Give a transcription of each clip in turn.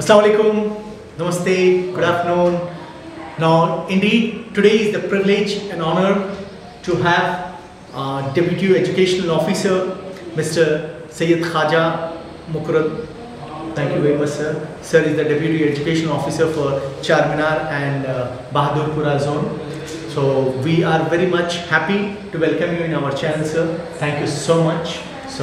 Assalamualaikum, Namaste, good afternoon. Now, indeed, today is the privilege and honor to have Deputy Educational Officer, Mr. Syed Khaja Mukarram. Thank you very much, sir. Sir is the Deputy Education Officer for Charminar and Bahadurpura zone. So, we are very much happy to welcome you in our channel, sir. Thank you so much.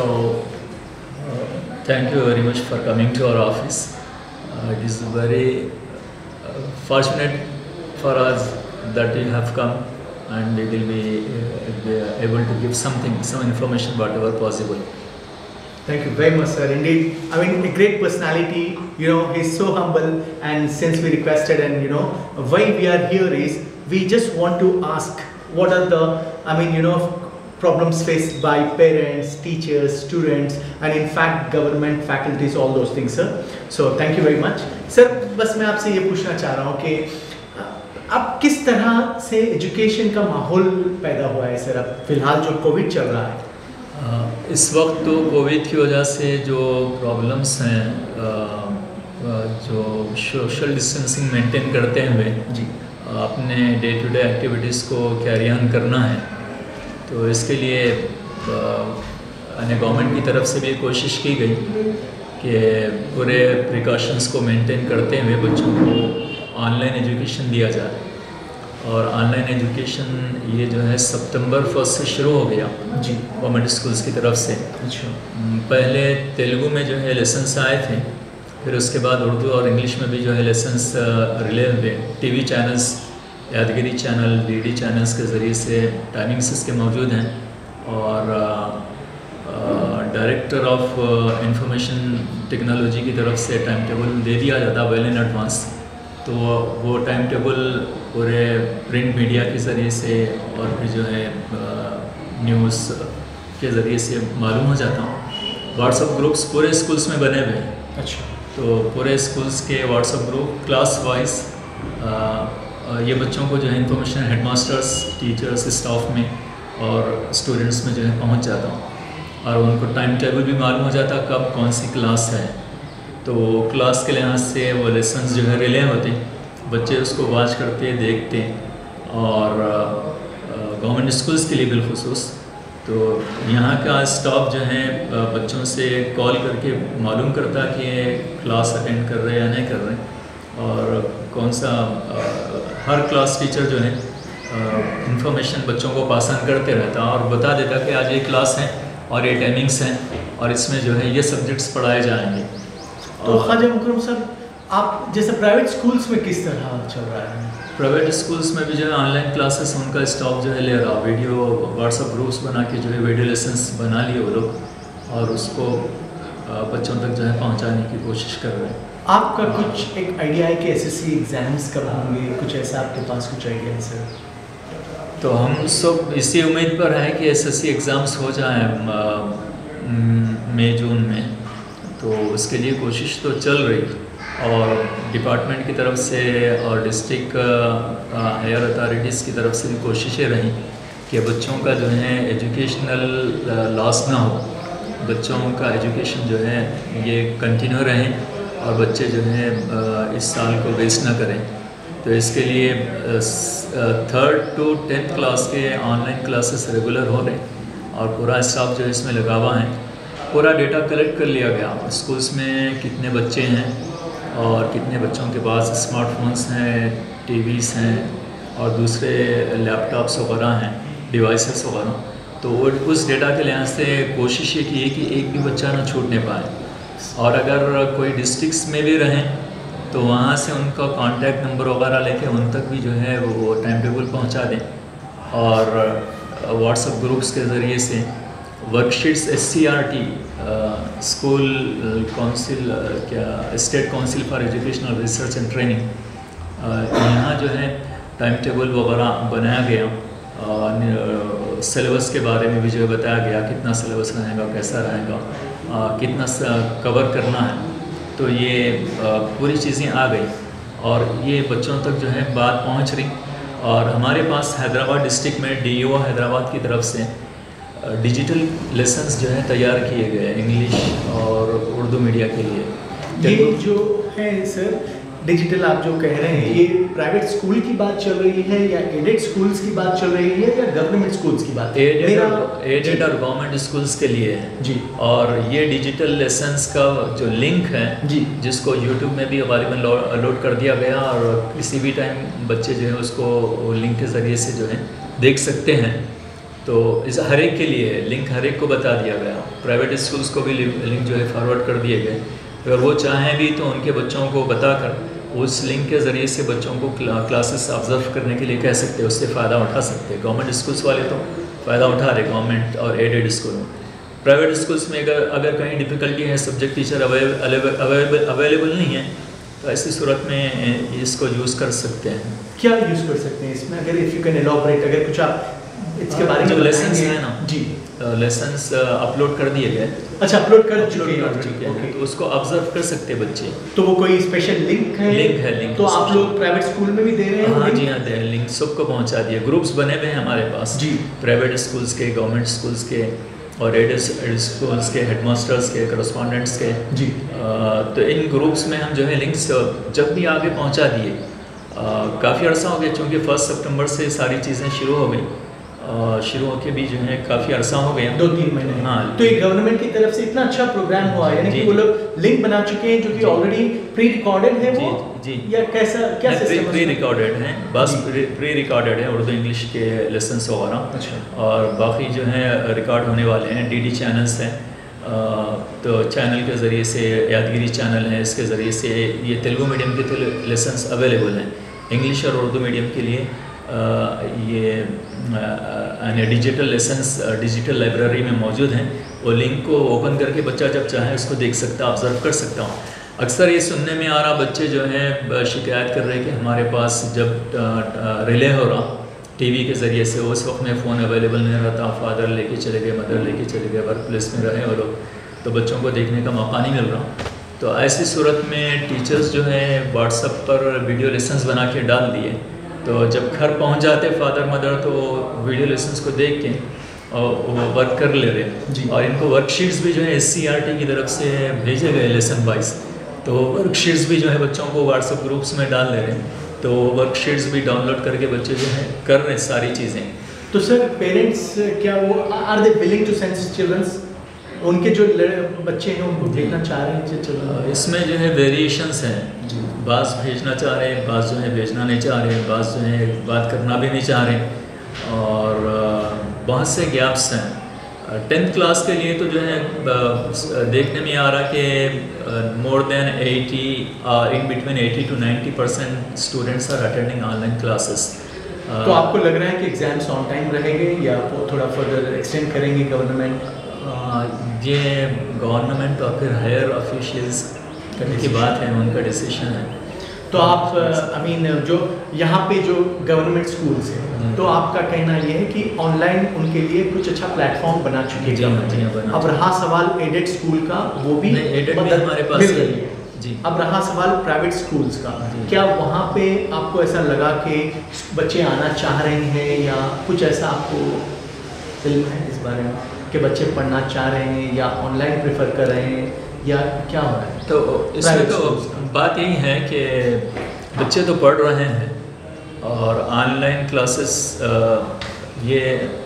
Thank you very much for coming to our office. It is very fortunate for us that you have come, and we will be able to give some information whatever possible. Thank you very much, sir. Indeed, I mean, a great personality. You know, he's so humble, and since we requested, and you know, why we are here is we just want to ask what are the, problems faced by parents, teachers, students, and in fact government, faculties, all those things, sir. So thank you very much, sir. बस मैं आपसे ये पूछना चाह रहा हूँ कि अब किस तरह से एजुकेशन का माहौल पैदा हुआ है, सर? अब फिलहाल जो कोविड चल रहा है, इस वक्त तो कोविड की वजह से जो प्रॉब्लम्स हैं, जो सोशल डिस्टेंसिंग मेंटेन करते हुए जी अपने डे टू डे एक्टिविटीज़ को कैरी ऑन करना है, तो इसके लिए गवर्नमेंट की तरफ से भी कोशिश की गई कि पूरे प्रिकॉशंस को मेंटेन करते हुए बच्चों को ऑनलाइन एजुकेशन दिया जाए। और ऑनलाइन एजुकेशन ये जो है सितंबर 1 से शुरू हो गया जी गवर्नमेंट स्कूल्स की तरफ से। अच्छा, पहले तेलुगु में जो है लेसन्स आए थे, फिर उसके बाद उर्दू और इंग्लिश में भी जो है लेसन्स रिले हुए। TV channels, Yadagiri channel, DD channels के ज़रिए से टाइमिंग्स इसके मौजूद हैं, और डायरेक्टर ऑफ इंफॉर्मेशन टेक्नोलॉजी की तरफ से टाइम टेबल दे दिया जाता वेल इन एडवांस। तो वो टाइम टेबल पूरे प्रिंट मीडिया के ज़रिए से और फिर जो है न्यूज़ के ज़रिए से मालूम हो जाता। व्हाट्सएप ग्रुप्स पूरे स्कूल्स में बने हुए हैं। अच्छा, तो पूरे स्कूल्स के व्हाट्सएप ग्रुप क्लास वाइज ये बच्चों को जो है इंफॉर्मेशन हेडमास्टर्स, टीचर्स, स्टाफ में और स्टूडेंट्स में जो है पहुंच जाता हूँ, और उनको टाइम टेबल भी मालूम हो जाता कब कौन सी क्लास है। तो क्लास के लिहाज से वो लेसन्स जो है रिले होते, बच्चे उसको वॉच करते, देखते। और गवर्नमेंट स्कूल्स के लिए बिलखुसूस तो यहाँ का स्टाफ जो है बच्चों से कॉल करके मालूम करता कि ये क्लास अटेंड कर रहे हैं या नहीं कर रहे हैं, और कौन सा हर क्लास टीचर जो है इंफॉर्मेशन बच्चों को पास ऑन करते रहता और बता देता कि आज ये क्लास है और ये टाइमिंग्स हैं और इसमें जो है ये सब्जेक्ट्स पढ़ाए जाएंगे। तो ख्वाजा मुकर्रम साहब, आप जैसे प्राइवेट स्कूल्स में किस तरह चल रहा है? प्राइवेट स्कूल्स में भी जो है ऑनलाइन क्लासेस उनका स्टाफ जो है ले रहा, वीडियो व्हाट्सएप ग्रुप्स बना के जो है वीडियो लेसन्स बना लिए वो लोग, और उसको बच्चों तक जो है पहुँचाने की कोशिश कर रहे हैं। आपका कुछ एक आइडिया है कि एसएससी एग्जाम्स कब होंगे? कुछ ऐसा आपके पास कुछ आइडिया है, सर? तो हम सब इसी उम्मीद पर हैं कि एसएससी एग्ज़ाम्स हो जाएं मई जून में, तो उसके लिए कोशिश तो चल रही, और डिपार्टमेंट की तरफ से और डिस्ट्रिक्ट हायर अथॉरिटीज़ की तरफ से भी कोशिशें रहीं कि बच्चों का जो है एजुकेशनल लॉस ना हो, बच्चों का एजुकेशन जो है ये कंटिन्यू रहें और बच्चे जो है इस साल को वेस्ट ना करें। तो इसके लिए 3rd to 10th क्लास के ऑनलाइन क्लासेस रेगुलर हो रहे हैं, और पूरा स्टाफ जो है इसमें लगा हुआ है। पूरा डेटा कलेक्ट कर लिया गया, स्कूल्स में कितने बच्चे हैं और कितने बच्चों के पास स्मार्टफोन्स हैं, टीवीज़ हैं और दूसरे लैपटॉप्स वगैरह हैं, डिवाइसेस वगैरह। तो उस डेटा के लिहाज से कोशिश ये की है कि एक भी बच्चा ना छूटने पाए, और अगर कोई डिस्ट्रिक्ट्स में भी रहें तो वहाँ से उनका कॉन्टैक्ट नंबर वगैरह लेके उन तक भी जो है वो टाइम टेबल पहुँचा दें, और व्हाट्सएप ग्रुप्स के ज़रिए से worksheets SCRT school council state council for educational research and training, यहाँ जो है टाइम टेबल वगैरह बनाया गया, सिलेबस के बारे में भी जो है बताया गया कितना सिलेबस रहेगा, कैसा रहेगा, कितना कवर करना है। तो ये पूरी चीज़ें आ गई और ये बच्चों तक जो है बात पहुंच रही। और हमारे पास हैदराबाद डिस्ट्रिक्ट में DEO हैदराबाद की तरफ से डिजिटल लेसन्स जो है तैयार किए गए इंग्लिश और उर्दू मीडिया के लिए। ये जो है सर डिजिटल आप जो कह रहे हैं, ये प्राइवेट स्कूल की बात चल रही है या एडेड स्कूल्स की बात चल रही है या गवर्नमेंट स्कूल्स की बात? एडेड और गवर्नमेंट स्कूल्स के लिए है जी। और ये डिजिटल लेसन्स का जो लिंक है जी, जिसको यूट्यूब में भी गालिबन लोड कर दिया गया और किसी भी टाइम बच्चे जो है उसको लिंक के ज़रिए से जो है देख सकते हैं। तो इस हर एक के लिए लिंक हर एक को बता दिया गया। प्राइवेट स्कूल्स को भी लिंक जो है फॉरवर्ड कर दिए गए। अगर वो चाहें भी तो उनके बच्चों को बताकर उस लिंक के ज़रिए से बच्चों को क्लासेस ऑब्जर्व करने के लिए कह सकते हैं, उससे फ़ायदा उठा सकते हैं। गवर्नमेंट स्कूल्स वाले तो फ़ायदा उठा रहे गवर्नमेंट और एडेड स्कूल में। प्राइवेट स्कूल्स में अगर कहीं डिफ़िकल्टी है, सब्जेक्ट टीचर अवेलेबल नहीं है, तो ऐसी सूरत में इसको यूज़ कर सकते हैं। क्या यूज़ कर सकते हैं इसमें? अगर इफ़ यू कैन एलॉबरेट, अगर कुछ आप इसके बारे में जो लेसन्स हैं ना जी, लेसन्स अपलोड कर दिए गए। अच्छा, अपलोड कर चुके हैं तो उसको ऑब्जर्व कर सकते हैं बच्चे। तो वो कोई स्पेशल लिंक है? लिंक तो आप लोग प्राइवेट स्कूल में भी दे रहे हैं? हाँ जी, हाँ दे लिंक सबको पहुंचा दिए। ग्रुप्स बने हुए हैं हमारे पास जी, प्राइवेट स्कूल्स के, गवर्नमेंट स्कूल्स के और एडेड स्कूल्स के, हेडमास्टर्स के, करस्पॉन्डेंट्स के जी। तो इन ग्रुप्स में हम जो है लिंक्स जब भी आगे पहुँचा दिए। काफ़ी अर्सा हो गया चूँकि 1 सितंबर से सारी चीज़ें शुरू हो गई। शुरू होके भी जो है काफ़ी अरसा हो गया, 2-3 महीने। हाँ, तो ये गवर्नमेंट की तरफ से इतना अच्छा प्रोग्राम हुआ है, यानी कि वो लोग लिंक बना चुके हैं जो कि ऑलरेडी प्री रिकॉर्डेड है वो जी या कैसा क्या सिस्टम? प्री रिकॉर्डेड है, बस प्री रिकॉर्डेड है उर्दू इंग्लिश के लेसन्स वगैरह। अच्छा। और बाकी जो है रिकॉर्ड होने वाले हैं। डीडी चैनल्स हैं, तो चैनल के ज़रिए से यादगिरी चैनल है, इसके ज़रिए से ये तेलुगु मीडियम के लेसन्स अवेलेबल हैं। इंग्लिश और उर्दू मीडियम के लिए ये डिजिटल लेसन्स डिजिटल लाइब्रेरी में मौजूद हैं। वो लिंक को ओपन करके बच्चा जब चाहे उसको देख सकता, ऑब्जर्व कर सकता हूँ। अक्सर ये सुनने में आ रहा, बच्चे जो हैं शिकायत कर रहे हैं कि हमारे पास जब रिले हो रहा टीवी के ज़रिए से, उस वक्त में फ़ोन अवेलेबल नहीं रहता, फादर लेके चले गए, मदर लेके चले गए, वर्क प्लेस में रहे वो लोग, तो बच्चों को देखने का मौका नहीं मिल रहा। तो ऐसी सूरत में टीचर्स जो हैं व्हाट्सएप पर वीडियो लेसन्स बना के डाल दिए, तो जब घर पहुंच जाते फादर मदर तो वीडियो लेसन्स को देख के और वो वर्क कर ले रहे। और इनको वर्कशीट्स भी जो है SCERT की तरफ से भेजे गए लेसन वाइज, तो वर्कशीट्स भी जो है बच्चों को व्हाट्सएप ग्रुप्स में डाल ले रहे हैं। तो वर्कशीट्स भी डाउनलोड करके बच्चे जो हैं कर रहे हैं सारी चीज़ें। तो सर पेरेंट्स क्या वो are they willing to send childrens, उनके जो बच्चे हैं उनको भेजना चाह रहे हैं चिल्ड्रन? इसमें जो है वेरिएशंस हैं, बाज़ भेजना चाह रहे हैं, बाज़ जो है भेजना नहीं चाह रहे, बाज़ जो है बात करना भी नहीं चाह रहे, और बहुत से गैप्स हैं। 10th क्लास के लिए तो जो है देखने में आ रहा कि more than 80 in between 80 to 90% students are attending online classes. तो आपको लग रहा है कि एग्जाम्स ऑन टाइम रहेंगे या वो थोड़ा फर्दर एक्सटेंड करेंगे गवर्नमेंट? ये गवर्नमेंट और फिर हायर ऑफिशियल्स करने की बात है, उनका डिसीजन है। तो आप आई मीन जो यहाँ पे जो गवर्नमेंट स्कूल्स हैं, तो आपका कहना ये है कि ऑनलाइन उनके लिए कुछ अच्छा प्लेटफॉर्म बना चुके हैं। अब रहा सवाल एडेड स्कूल का, वो भी मदद हमारे पास मिल रही है जी। अब रहा सवाल प्राइवेट स्कूल्स का, क्या वहाँ पे आपको ऐसा लगा कि बच्चे आना चाह रहे हैं या कुछ ऐसा आपको इल्म है इस बारे में कि बच्चे पढ़ना चाह रहे हैं या ऑनलाइन प्रेफर कर रहे हैं या क्या हो रहा है? तो इसमें तो बात यही है कि बच्चे तो पढ़ रहे हैं और ऑनलाइन क्लासेस ये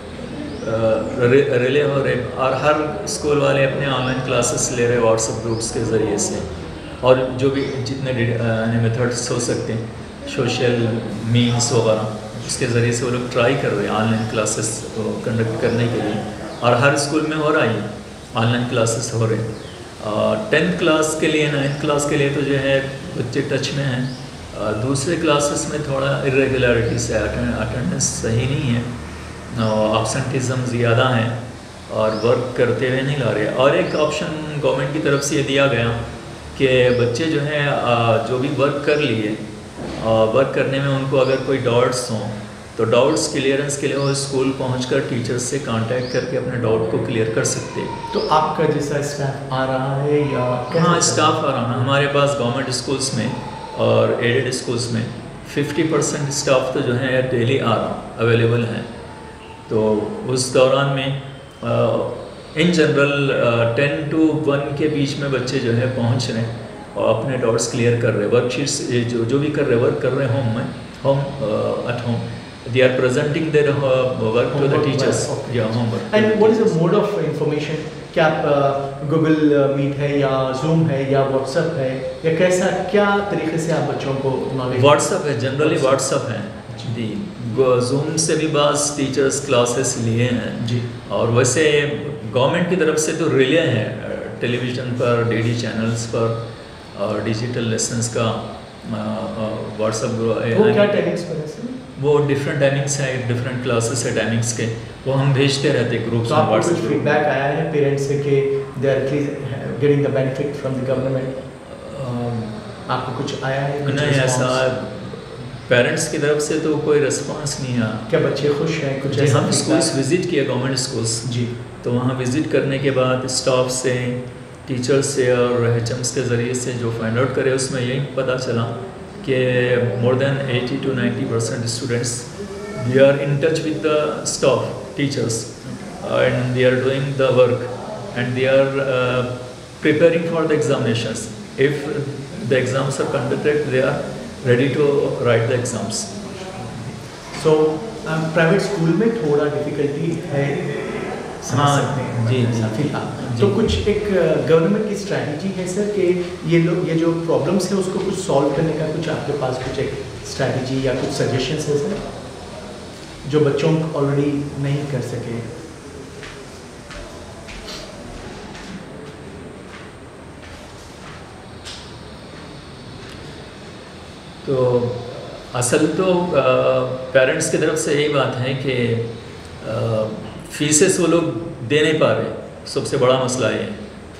रिले हो रहे, और हर स्कूल वाले अपने ऑनलाइन क्लासेस ले रहे व्हाट्सएप ग्रुप्स के ज़रिए से, और जो भी जितने मेथड्स हो सकते हैं, सोशल मीन्स वगैरह, उसके ज़रिए से वो लोग ट्राई कर रहे हैं ऑनलाइन क्लासेस को कंडक्ट करने के लिए। और हर स्कूल में हो रहा है ऑनलाइन क्लासेस हो रहे हैं। 10th क्लास के लिए 9th क्लास के लिए तो जो है बच्चे टच में हैं। दूसरे क्लासेस में थोड़ा इरेगुलरिटीज़ है, अटेंडेंस सही नहीं है, एब्सेंटिज़म ज़्यादा हैं और वर्क करते हुए नहीं ला रहे। और एक ऑप्शन गवर्नमेंट की तरफ से ये दिया गया कि बच्चे जो हैं जो भी वर्क कर लिए, वर्क करने में उनको अगर कोई डाउट्स हों तो डाउट्स क्लियरेंस के लिए वो स्कूल पहुंचकर टीचर्स से कांटेक्ट करके अपने डाउट को क्लियर कर सकते हैं। तो आपका जैसा स्टाफ आ रहा है या? हाँ, स्टाफ आ रहा है हमारे पास गवर्नमेंट स्कूल्स में और एडेड स्कूल्स में 50% स्टाफ तो जो है डेली आ रहा अवेलेबल हैं। तो उस दौरान में इन जनरल 10 to 1 के बीच में बच्चे जो है पहुंच रहे हैं, और अपने डाउट्स क्लियर कर रहे हैं, वर्कशीट्स जो भी कर रहे वर्क कर रहे हैं home at home, they are presenting their work to the teachers. Yeah, homework. And what is the mode of information? क्या आप गूगल मीट है या जूम है या व्हाट्सएप है या कैसा, क्या तरीके से आप बच्चों को नॉलेज? व्हाट्सएप है, जनरली व्हाट्सएप है जी। जूम से भी बाज़ टीचर्स क्लासेस लिए हैं जी। और वैसे गवर्नमेंट की तरफ से तो रिले हैं टेलीविज़न पर, डीडी चैनल्स पर, और डिजिटल लेसन्स का व्हाट्सएप। वो क्या टाइमिंग्स पर है सर? वो डिफरेंट टाइमिंग्स है, डिफरेंट क्लासेस है टाइमिंग्स के, वो हम भेजते रहते ग्रुप्स में। आपको कुछ फीडबैक आया है पेरेंट्स से कि they are getting the benefit from the government? आपको कुछ आया है? नहीं, ऐसा पेरेंट्स की तरफ से तो कोई रिस्पांस नहीं है। क्या बच्चे खुश हैं? कुछ ऐसा हम स्कूल्स विजिट किया, गवर्नमेंट स्कूल्स जी, तो वहाँ विजिट करने के बाद स्टाफ से, टीचर्स से और HMs के ज़रिए से जो फाइंड आउट करे उसमें यही पता चला कि more than 80 to 90% students, they are in touch with the staff, teachers, and they are doing the work, and they are preparing for the examinations. If the exams are conducted, they are ready to write the exams. So private school में थोड़ा difficulty है, हाँ जी फिलहाल तो कुछ एक government की strategy है सर कि ये जो प्रॉब्लम्स है उसको कुछ सॉल्व करने का, कुछ आपके पास कुछ एक स्ट्रैटेजी या कुछ सजेशंस है सर जो बच्चों ऑलरेडी नहीं कर सके? तो असल तो पेरेंट्स की तरफ से यही बात है कि फीसेस वो लोग दे नहीं पा रहे, सबसे बड़ा मसला ये।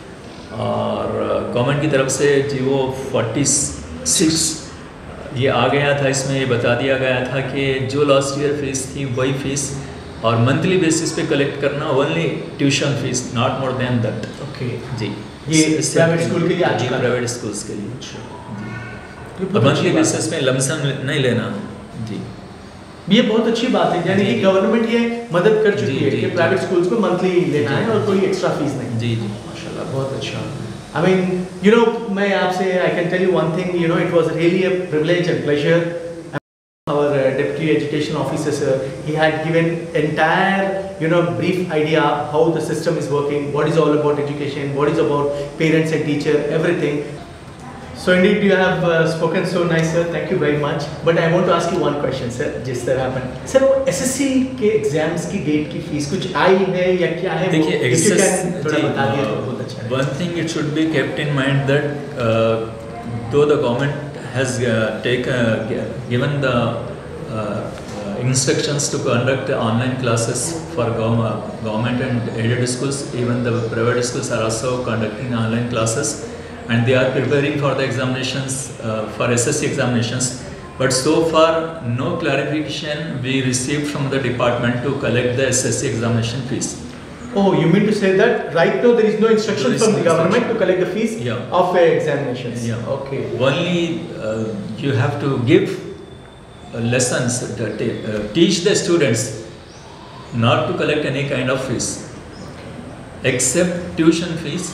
और गवर्नमेंट की तरफ से जी वो 46 ये आ गया था, इसमें ये बता दिया गया था कि जो लास्ट ईयर फीस थी वही फीस, और मंथली बेसिस पे कलेक्ट करना, only tuition fees, not more than that. Okay जी, ये प्राइवेट स्कूल के लिए आज प्राइवेट स्कूल्स के लिए मंथली बेसिस पे लमसम नहीं लेना जी। ये बहुत अच्छी बात है, यानी कि गवर्नमेंट ये मदद कर चुकी है कि प्राइवेट स्कूल्स को मंथली लेना है और कोई एक्स्ट्रा फीस नहीं। जी जी, माशाल्लाह, बहुत अच्छा। I mean, you know, मैं आपसे I can tell you one thing, you know, it was really a privilege and pleasure. Our deputy education officer, sir, he had given entire, you know, brief idea how the system is working, what is all about education, what is about parents and teacher, everything. So indeed you have spoken so nice, sir. Thank you very much. But I want to ask you one question, sir. जिस तरह अपन sir वो SSC के exams की date की fees कुछ आई है या क्या है? देखिए, थोड़ा बता दिए तो बहुत अच्छा है। One thing it should be kept in mind that though the government has given the instructions to conduct online classes for government and aided schools, even the private schools are also conducting online classes. And they are preparing for the examinations, for SSC examinations. But so far, no clarification we received from the department to collect the SSC examination fees. Oh, you mean to say that right now there is no instruction from the government to collect the fees of examinations? Yeah. Okay. Only you have to give lessons, teach the students not to collect any kind of fees, except tuition fees.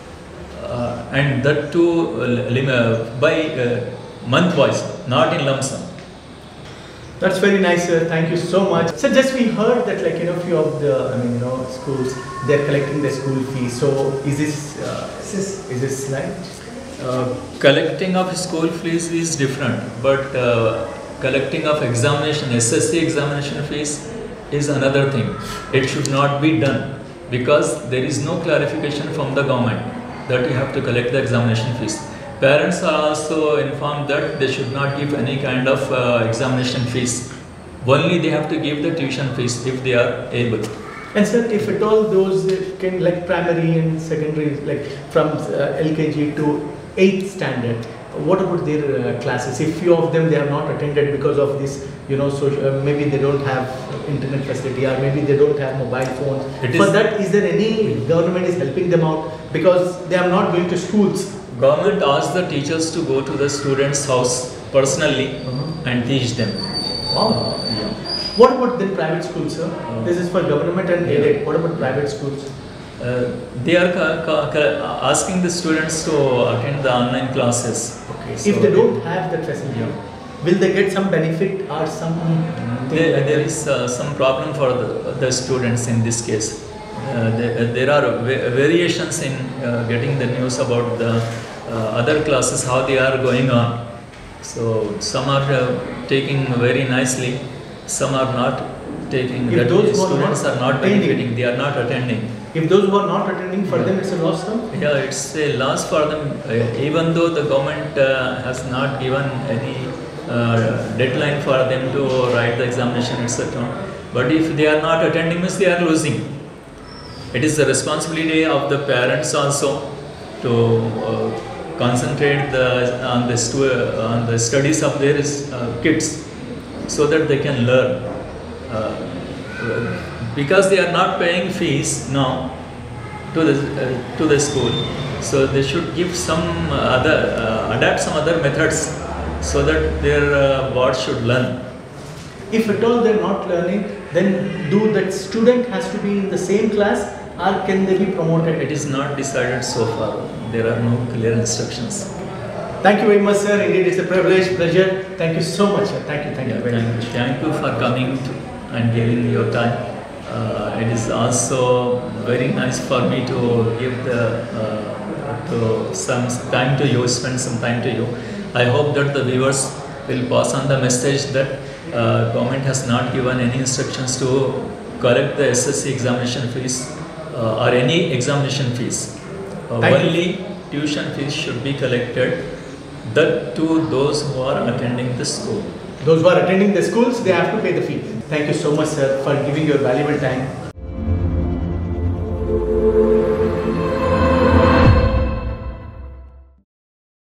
And that too by month wise, not in lump sum. That's very nice, sir. Thank you so much. So just we heard that, like, you know, few of the, I mean, you know, schools, they're collecting the school fees. So is this right? Collecting of school fees is different, but collecting of examination, SSC examination fees is another thing. It should not be done because there is no clarification from the government that you have to collect the examination fees. Parents are also informed that they should not give any kind of examination fees. Only they have to give the tuition fees if they are able. And sir, if at all those can, like primary and secondary, like from LKG to 8th standard, what about their classes? If few of them they have not attended because of this, you know, so maybe they don't have internet facility or maybe they don't have mobile phones. For that, is there any government is helping them out because they are not going to schools? Government asks the teachers to go to the students' house personally and teach them. Wow. Yeah. What about the private schools, sir? This is for government and aided. What about private schools? They are asking the students to attend the online classes. Okay. So If they don't have the facility, will they get some benefit or some? there is some problem for the students in this case. There are variations in getting the news about the other classes, how they are going on. So some are taking very nicely, some are not taking. If that those who are students not are not attending, benefiting, they are not attending. If those who are not attending, for them it's a loss, sir? Yeah, it's a loss for them, even though the government has not given any deadline for them to write the examination, etc. But if they are not attending, means they are losing. It is the responsibility of the parents also to concentrate on the studies of their kids, so that they can learn. Because they are not paying fees now to the school, so they should give some adapt some other methods, so that their board should learn. If at all they're not learning, then do that student has to be in the same class, or can they be promoted? It is not decided so far. There are no clear instructions. Thank you very much, sir. Indeed, it's a privilege, pleasure. Thank you so much, sir. Thank you very much. Thank you for coming and giving your time. It is also very nice for me to give some time to you, spend some time to you. I hope that the viewers will pass on the message that government has not given any instructions to collect the SSC examination fees or any examination fees. Only tuition fees should be collected, that to those who are attending the school. Those who are attending the schools, they have to pay the fee. Thank you so much, sir, for giving your valuable time.